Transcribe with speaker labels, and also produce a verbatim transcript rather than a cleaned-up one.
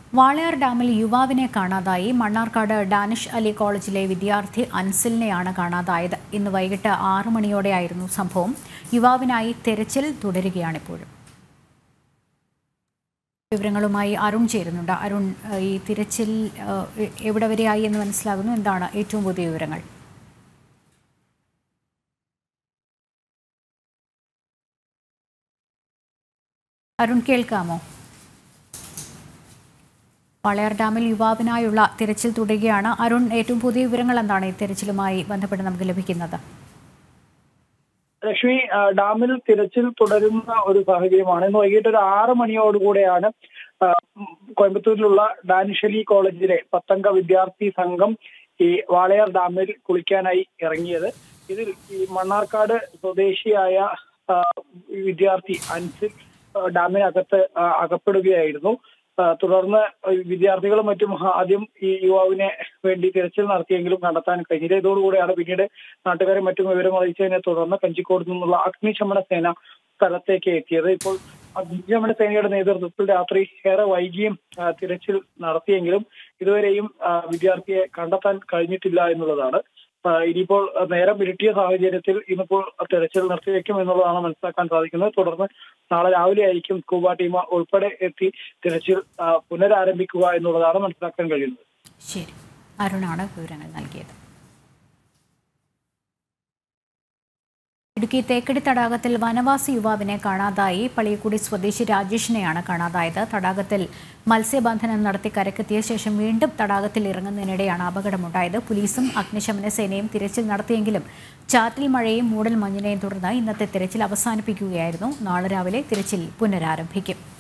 Speaker 1: വാളയാർ ഡാമിൽ യുവാവിനെ കാണാതായി. മണ്ണാർക്കാട് ഡാനിഷ് അലി കോളേജിലെ വിദ്യാർത്ഥി അൻസിലിനെയാണ് കാണാതായത്. ഇന്ന് വൈകിട്ട് ആറു മണിയോടെയായിരുന്നു സംഭവം. യുവാവിനായി തെരച്ചിൽ തുടരുകയാണിപ്പോഴും. വിവരങ്ങളുമായി അരുൺ ചേരുന്നുണ്ട്. അരുൺ, ഈ തിരച്ചിൽ എവിടെ വരെയായി എന്ന് മനസ്സിലാകുന്നു? എന്താണ് ഏറ്റവും പുതിയ വിവരങ്ങൾ? അരുൺ, കേൾക്കാമോ? വാളയാർ ഡാമിൽ യുവാവിനായുള്ള തിരച്ചിൽ തുടരുകയാണ്. അരുൺ, ഏറ്റവും പുതിയ വിവരങ്ങൾ എന്താണ് ഈ തിരച്ചിലുമായി ബന്ധപ്പെട്ട് നമുക്ക് ലഭിക്കുന്നത്?
Speaker 2: ലക്ഷ്മി, ഡാമിൽ തിരച്ചിൽ തുടരുന്ന ഒരു സാഹചര്യമാണ്. ഇന്ന് വൈകിട്ട് ഒരു ആറ് മണിയോടുകൂടെയാണ് കോയമ്പത്തൂരിലുള്ള ഡാനിഷ് അലി കോളേജിലെ പത്തംഗ വിദ്യാർത്ഥി സംഘം ഈ വാളയാർ ഡാമിൽ കുളിക്കാനായി ഇറങ്ങിയത്. ഇതിൽ ഈ മണ്ണാർക്കാട് സ്വദേശിയായ വിദ്യാർത്ഥി അൻസിൽ ഡാമിനകത്ത് അകപ്പെടുകയായിരുന്നു. തുടർന്ന് വിദ്യാർത്ഥികളും മറ്റും ആദ്യം ഈ യുവാവിനെ വേണ്ടി തിരച്ചിൽ നടത്തിയെങ്കിലും കണ്ടെത്താൻ കഴിഞ്ഞില്ല. ഇതോടുകൂടിയാണ് പിന്നീട് നാട്ടുകാരെ മറ്റും വിവരം അറിയിച്ചതിനെ തുടർന്ന് കഞ്ചിക്കോട് നിന്നുള്ള അഗ്നിശമന സേന സ്ഥലത്തേക്ക് എത്തിയത്. ഇപ്പോൾ അഗ്നിശമന സേനയുടെ നേതൃത്വത്തിൽ രാത്രി ഏറെ വൈകിയും തിരച്ചിൽ നടത്തിയെങ്കിലും ഇതുവരെയും വിദ്യാർത്ഥിയെ കണ്ടെത്താൻ കഴിഞ്ഞിട്ടില്ല എന്നുള്ളതാണ്. ഇനിയിപ്പോൾ നേരം ഇരുട്ടിയ സാഹചര്യത്തിൽ ഇന്നിപ്പോൾ തെരച്ചിൽ നിർത്തിവെക്കും എന്നുള്ളതാണ് മനസ്സിലാക്കാൻ സാധിക്കുന്നത്. തുടർന്ന് നാളെ രാവിലെ ആയിരിക്കും സ്കൂബ ടീം ഉൾപ്പെടെ എത്തി തിരച്ചിൽ പുനരാരംഭിക്കുക എന്നുള്ളതാണ് മനസ്സിലാക്കാൻ കഴിയുന്നത്.
Speaker 1: ശരി, അരുണാണ് വിവരങ്ങൾ നൽകിയത്. ഇടുക്കി തേക്കടി തടാകത്തിൽ വനവാസി യുവാവിനെ കാണാതായി. പളിയക്കുടി സ്വദേശി രാജേഷിനെയാണ് കാണാതായത്. തടാകത്തിൽ മത്സ്യബന്ധനം നടത്തി കരക്കെത്തിയ ശേഷം വീണ്ടും തടാകത്തിൽ ഇറങ്ങുന്നതിനിടെയാണ് അപകടമുണ്ടായത്. പോലീസും അഗ്നിശമന സേനയും തിരച്ചിൽ നടത്തിയെങ്കിലും ചാറ്റൽ മഴയും മൂടൽ മഞ്ഞിനെയും തുടർന്ന് ഇന്നത്തെ തിരച്ചിൽ അവസാനിപ്പിക്കുകയായിരുന്നു. നാളെ രാവിലെ തിരച്ചിൽ പുനരാരംഭിക്കും.